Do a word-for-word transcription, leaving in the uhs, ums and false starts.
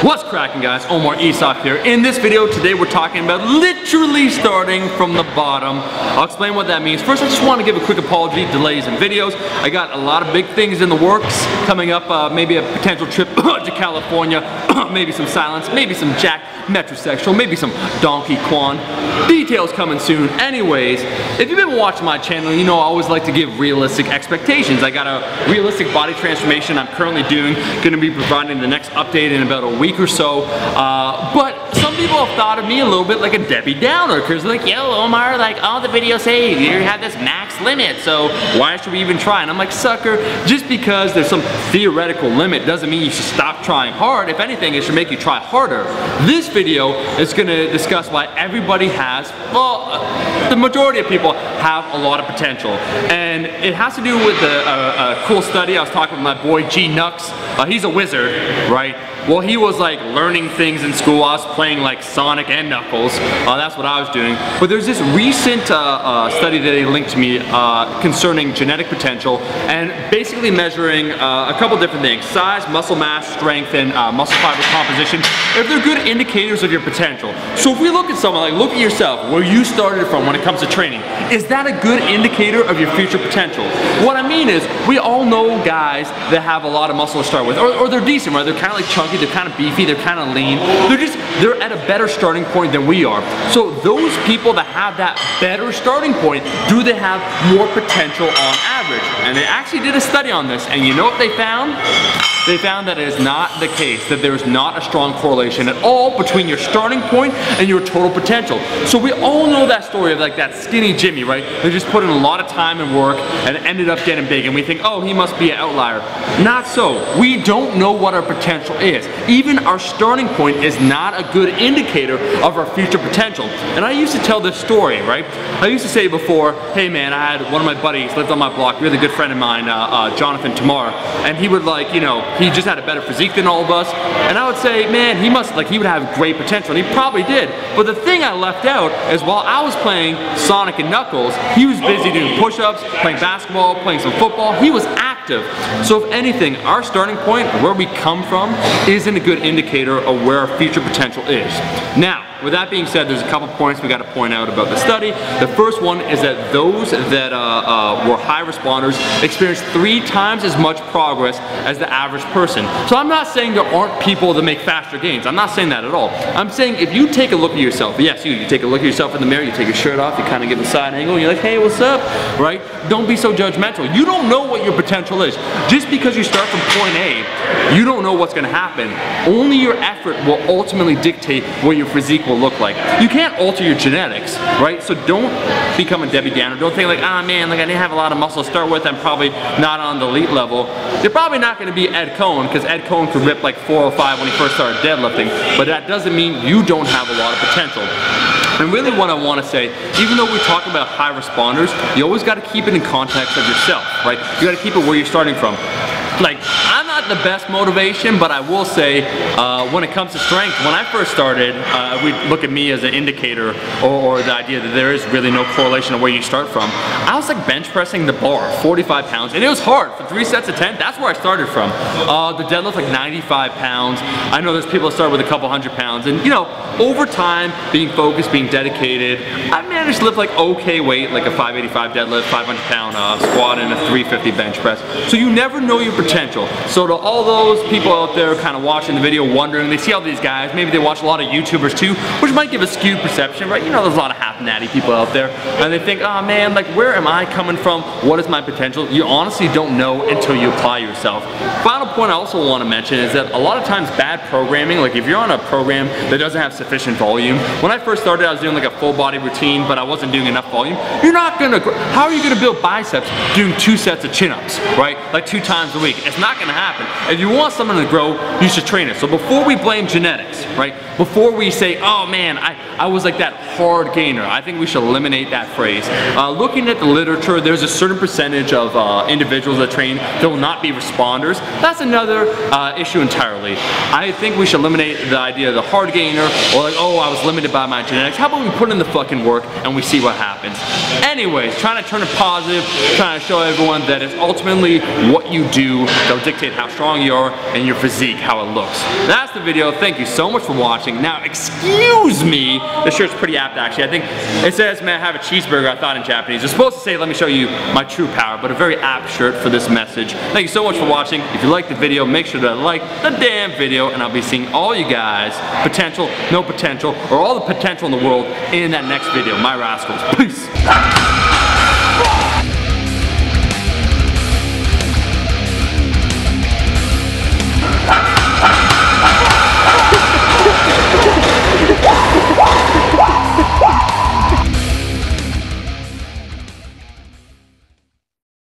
What's cracking, guys? Omar Isaac here. In this video today we're talking about literally starting from the bottom. I'll explain what that means. First, I just want to give a quick apology, delays in videos. I got a lot of big things in the works coming up, uh, maybe a potential trip to California, maybe some Silence, maybe some Jack Metrosexual, maybe some Donkey Quan. Details coming soon. Anyways, if you've been watching my channel, you know I always like to give realistic expectations. I got a realistic body transformation I'm currently doing, going to be providing the next update in about a week or so. Uh, but some people have thought of me a little bit like a Debbie Downer, because they're like, yo Omar, like all the videos say you have this max limit, so why should we even try? And I'm like, sucker, just because there's some theoretical limit doesn't mean you should stop trying hard. If anything, it should make you try harder. This video is going to discuss why everybody has, well, the majority of people have a lot of potential. And it has to do with a, a, a cool study. I was talking with my boy G Nux. Uh, he's a wizard, right? Well, he was like learning things in school. I was playing like Sonic and Knuckles. Uh, that's what I was doing. But there's this recent uh, uh, study that they linked to me uh, concerning genetic potential and basically measuring uh, a couple different things: size, muscle mass, strength, and uh, muscle fiber composition. If they're good indicators of your potential. So if we look at someone, like look at yourself, where you started from when it comes to training, is that a good indicator of your future potential? What I mean is, we all know guys that have a lot of muscle to start with, or, or they're decent, right? They're kind of like chunky, they're kind of beefy, they're kind of lean. They're just, they're at a better starting point than we are. So those people that have that better starting point, do they have more potential on average? And they actually did a study on this, and you know what they found? They found that it is not the case, that there's not a strong correlation at all between your starting point and your total potential. So we all know that story of like that skinny Jimmy, right? They just put in a lot of time and work and ended up getting big, and we think, oh, he must be an outlier. Not so. We don't know what our potential is. Even our starting point is not a good indicator of our future potential. And I used to tell this story, right? I used to say before, hey man, I had one of my buddies lived on my block, really good friend of mine, uh, uh, Jonathan Tamar, and he would like, you know, he just had a better physique than all of us, and I would say, man, he must, like, he would have great potential, and he probably did. But the thing I left out is while I was playing Sonic and Knuckles, he was busy doing push-ups, playing basketball, playing some football. He was active. So if anything, our starting point, where we come from, isn't a good indicator of where our future potential is. Now, with that being said, there's a couple points we got to point out about the study. The first one is that those that uh, uh, were high responders experienced three times as much progress as the average person. So I'm not saying there aren't people that make faster gains. I'm not saying that at all. I'm saying if you take a look at yourself, yes, you, you take a look at yourself in the mirror, you take your shirt off, you kind of give a side angle, and you're like, hey, what's up, right? Don't be so judgmental. You don't know what your potential is. Just because you start from point A, you don't know what's going to happen. Only your effort will ultimately dictate what your physique will look like. You can't alter your genetics, right? So don't become a Debbie Downer. Don't think like, ah oh, man, like I didn't have a lot of muscle to start with, I'm probably not on the elite level. You're probably not going to be Ed Coan, because Ed Coan could rip like four oh five when he first started deadlifting, but that doesn't mean you don't have a lot of potential. And really what I want to say, even though we talk about high responders, you always got to keep it in context of yourself, right? You got to keep it where you're starting from. Like, I'm not the best motivation, but I will say, uh, when it comes to strength, when I first started, uh, we look at me as an indicator, or, or the idea that there is really no correlation of where you start from. I was like bench pressing the bar, forty-five pounds, and it was hard. For three sets of ten, that's where I started from. Uh, the deadlift like ninety-five pounds. I know there's people that start with a couple hundred pounds, and you know, over time, being focused, being dedicated, I managed to lift like okay weight, like a five eighty-five deadlift, five hundred pound uh, squat, and a three fifty bench press. So you never know your potential. So to all those people out there kind of watching the video wondering, they see all these guys, maybe they watch a lot of YouTubers too, which might give a skewed perception, right? You know, there's a lot of half natty people out there, and they think, oh man, like where am I coming from? What is my potential? You honestly don't know until you apply yourself. Final point I also want to mention is that a lot of times bad programming, like if you're on a program that doesn't have sufficient volume, when I first started I was doing like a full body routine, but I wasn't doing enough volume. You're not gonna, how are you gonna build biceps doing two sets of chin-ups, right? Like two times a week. It's not gonna happen. If you want someone to grow, you should train it. So before we blame genetics, right? Before we say, oh man, I, I was like that hard gainer, I think we should eliminate that phrase. Uh, looking at the literature, there's a certain percentage of uh, individuals that train that will not be responders. That's another uh, issue entirely. I think we should eliminate the idea of the hard gainer, or like, oh, I was limited by my genetics. How about we put in the fucking work and we see what happens? Anyways, trying to turn it positive, trying to show everyone that it's ultimately what you do that will dictate how strong you are and your physique, how it looks. That's the video. Thank you so much for watching. Now, excuse me, this shirt's pretty apt actually. I think it says, "May I have a cheeseburger?" I thought in Japanese. It's supposed to say, "Let me show you my true power," but a very apt shirt for this message. Thank you so much for watching. If you liked the video, make sure to like the damn video, and I'll be seeing all you guys, potential, no potential, or all the potential in the world in that next video. My rascals. Peace. Ah!